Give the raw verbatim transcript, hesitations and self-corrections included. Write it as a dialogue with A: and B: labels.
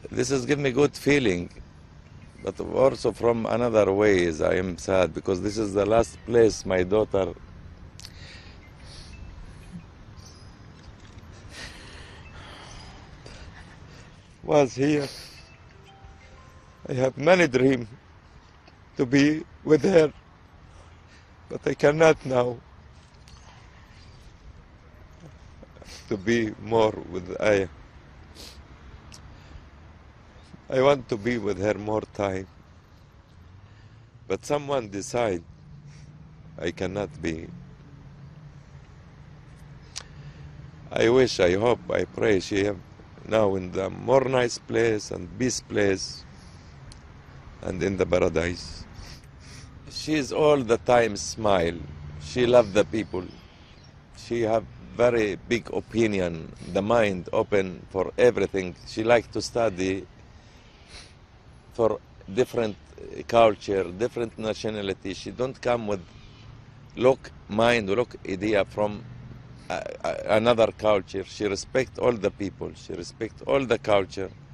A: This is give me good feeling, but also from another ways I am sad because this is the last place my daughter was here. I have many dreams to be with her, but I cannot now. To be more with Aya. I want to be with her more time, but someone decide I cannot be. I wish, I hope, I pray she have now in the more nice place and peace place and in the paradise. She is all the time smile. She love the people. She have very big opinion, the mind open for everything. She like to study for different culture, different nationality. She don't come with look mind, look idea from uh, uh, another culture. She respect all the people. She respect all the culture.